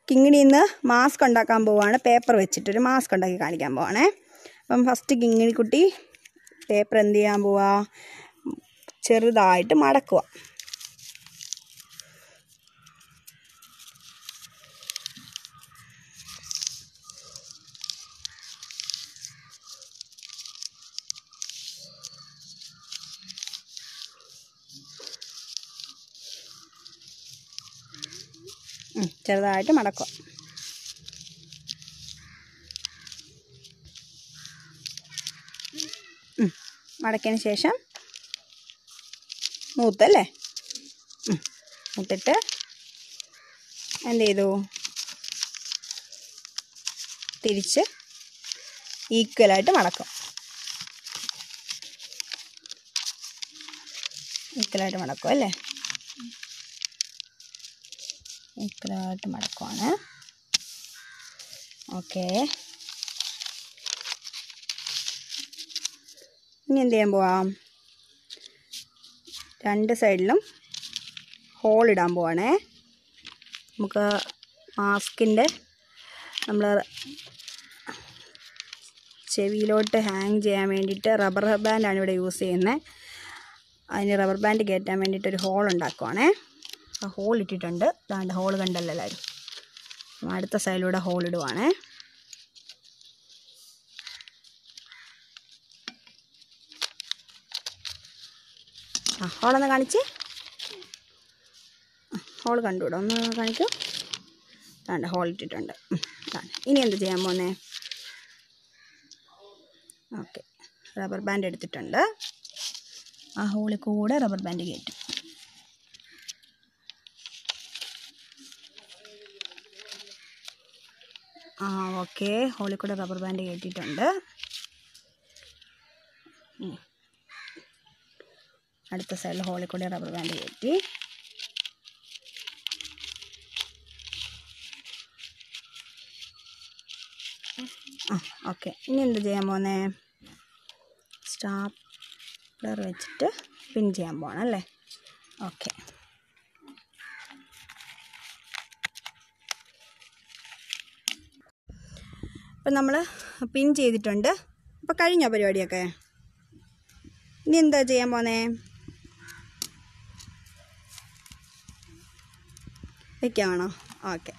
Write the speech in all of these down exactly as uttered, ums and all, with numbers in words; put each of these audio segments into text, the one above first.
കിങ്ങിണിയിൽ നിന്ന് മാസ്ക് ഉണ്ടാക്കാൻ പോവുകയാണ്. പേപ്പർ വെച്ചിട്ടൊരു മാസ്ക് ഉണ്ടാക്കി കാണിക്കാൻ പോവാണേ. അപ്പം ഫസ്റ്റ് കിങ്ങിണിക്കുട്ടി പേപ്പർ എന്ത് ചെയ്യാൻ പോവാ? ചെറുതായിട്ട് മടക്കുക. ചെറുതായിട്ട് മടക്കുക. മടക്കിയതിന് ശേഷം മൂത്തല്ലേ, മൂത്തിട്ട് എന്ത് ചെയ്തു? തിരിച്ച് ഈക്വലായിട്ട് മടക്കും. ഈക്വലായിട്ട് മടക്കും അല്ലേ? ഈക്വലായിട്ട് മടക്കുവാണ്. ഓക്കെ, ഇനി എന്ത് ചെയ്യാൻ പോവാം? രണ്ട് സൈഡിലും ഹോൾ ഇടാൻ പോവാണേ. നമുക്ക് മാസ്കിൻ്റെ നമ്മൾ ചെവിയിലോട്ട് ഹാങ് ചെയ്യാൻ വേണ്ടിയിട്ട് റബ്ബർ ബാൻഡാണ് ഇവിടെ യൂസ് ചെയ്യുന്നത്. അതിന് റബ്ബർ ബാൻഡ് കയറ്റാൻ വേണ്ടിയിട്ടൊരു ഹോൾ ഉണ്ടാക്കുവാണേ. ആ ഹോൾ ഇട്ടിട്ടുണ്ട്. അതാണ്ട് ഹോൾ കണ്ടല്ലോ എല്ലാവരും. അടുത്ത സൈഡിലൂടെ ഹോൾ ഇടുവാണേ. ആ ഹോളൊന്ന് കാണിച്ച്. ഹോൾ കണ്ടുവിടും, ഒന്ന് കാണിക്കൂ. അതാണ്ട് ഹോൾ ഇട്ടിട്ടുണ്ട്. ഇനി എന്ത് ചെയ്യാൻ പോന്നേ? ഓക്കെ, റബ്ബർ ബാൻഡ് എടുത്തിട്ടുണ്ട്. ആ ഹോളിൽ കൂടെ റബ്ബർ ബാൻഡ് കയറ്റും. ആ ഓക്കെ, ഹോളിൽ കൂടെ റബ്ബർ ബാൻഡ് കയറ്റിയിട്ടുണ്ട്. അടുത്ത സൈഡിൽ ഹോളിൽ കൂടെ റബ്ബർ ബാൻഡ് കയറ്റി. ആ ഓക്കെ, ഇനി എന്ത് ചെയ്യാൻ പോകുന്നേ? സ്റ്റാപ്ലർ വെച്ചിട്ട് പിൻ ചെയ്യാൻ പോകണം അല്ലേ? ഓക്കെ, അപ്പം നമ്മൾ പിൻ ചെയ്തിട്ടുണ്ട്. അപ്പോൾ കഴിഞ്ഞോ പരിപാടിയൊക്കെ? ഇനി എന്താ ചെയ്യാൻ പോന്നേ? വയ്ക്കാണോ? ഓക്കെ,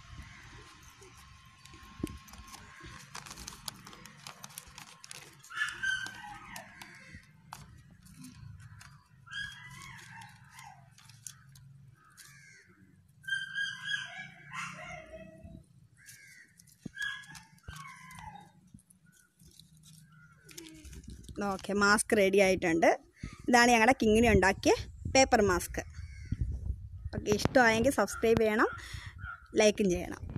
ഓക്കെ മാസ്ക് റെഡി ആയിട്ടുണ്ട്. ഇതാണ് ഞങ്ങളുടെ കിങ്ങിണി ഉണ്ടാക്കിയ പേപ്പർ മാസ്ക്. ഓക്കെ, ഇഷ്ടമായെങ്കിൽ സബ്സ്ക്രൈബ് ചെയ്യണം, ലൈക്കും ചെയ്യണം.